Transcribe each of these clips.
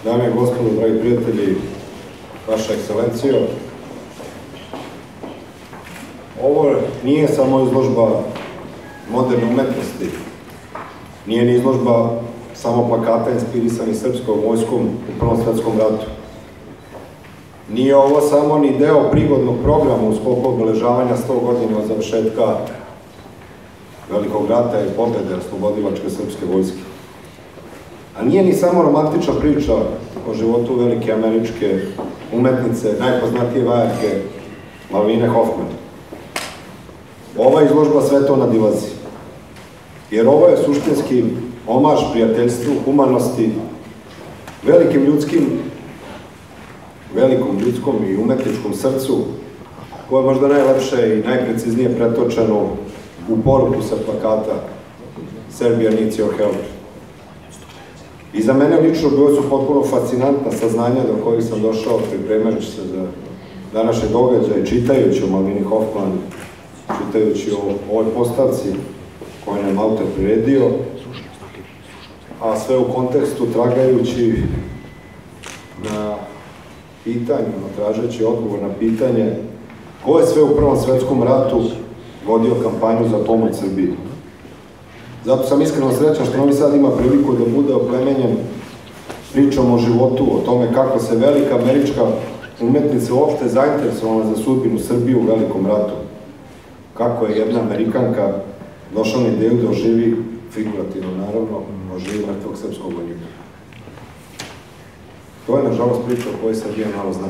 Dame i gospodo, dragi prijatelji, vaša ekscelencijo, ovo nije samo izložba moderne umetnosti, nije ni izložba samo plakata inspirisani srpskom vojskom u Prvom svetskom ratu. Nije ovo samo ni deo prigodnog programa u sklopu obeležavanja 100 godina od završetka Velikog rata i pobede oslobodilačke srpske vojske. A nije ni samo romantična priča o životu velike američke umetnice, najpoznatije vajarke Malvine Hofman. Ova izložba sve to nadilazi. Jer ovo je suštinski omaž prijateljstvu, humanosti, velikom ljudskom i umetničkom srcu, koje je možda najlepše i najpreciznije pretočeno u poruku sa plakata Serbia needs your help. I za mene lično bilo su potpuno fascinantna saznanja do kojih sam došao pripremajući se za današnje događaje, čitajući o Malvini Hofman, čitajući o ovoj postavci koju nam autor priredio, a sve u kontekstu tragajući na pitanju, tražeći odgovor na pitanje ko je sve u Prvom svetskom ratu vodio kampanju za pomoć Srbiji. Zato sam iskreno srećan što Novi Sad ima priliku da bude oplemenjen pričom o životu, o tome kako se velika američka umetnica uopšte zainteresovala za sudbinu Srbije u Velikom ratu. Kako je jedna Amerikanka došla na ideju da oživi, figurativno naravno, oživi mrtvog srpskog vojnika. To je, nažalost, priča o kojoj Srbija malo zna.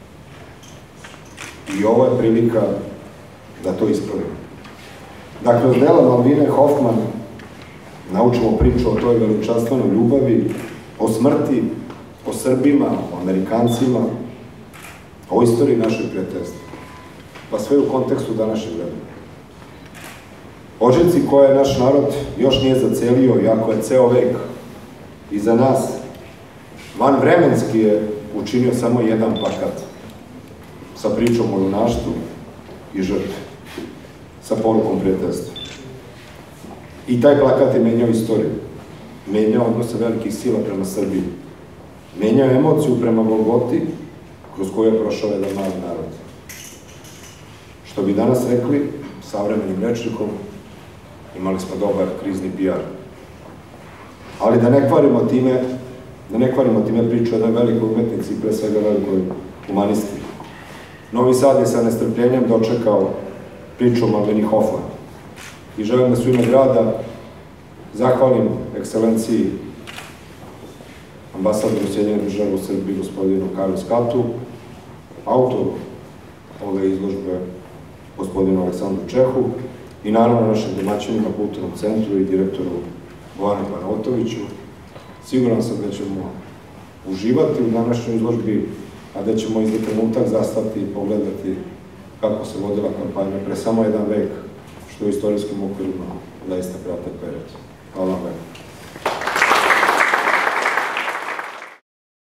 I ovo je prilika da to ispravimo. Dakle, od dela Malvine Hofman naučimo priču o toj veličanstvenoj ljubavi, o smrti, o Srbima, o Amerikancima, o istoriji našeg prijateljstva. Pa sve u kontekstu današnjeg vremena. Ožiljci koje naš narod još nije zacelio, iako je ceo vek iza nas, vanvremenski je učinio samo jedan plakat sa pričom o junaštvu i žrtvi, sa porukom prijateljstva. I taj plakat je menjao istoriju, menjao odnose velikih sila prema Srbiji, menjao emociju prema Golgoti, kroz koju je prošao jedan mali narod. Što bi danas rekli, savremenim rečnikom, imali smo dobar krizni PR. Ali da ne kvarimo time priču o jednoj velikoj umetnici i pre svega velikoj humanisti. Novi Sad je sa nestrpljenjem dočekao priču o Malvini Hofman. I želim da su ime grada zahvalim ekscelenciji ambasadoru Sjedinjenih Država u Srbiji, gospodinu Karlu Skatu, autoru ove izložbe, gospodinu Aleksandru Čehu, i naravno našim domaćinima, kulturnom centru i direktoru Bojanu Panaotoviću. Siguran sam da ćemo uživati u današnjoj izložbi, a da ćemo iz trenutak zastati i pogledati kako se vodila kampanja pre samo jedan vek, što u istorijskim okvirima zaista prate period. Hvala vam.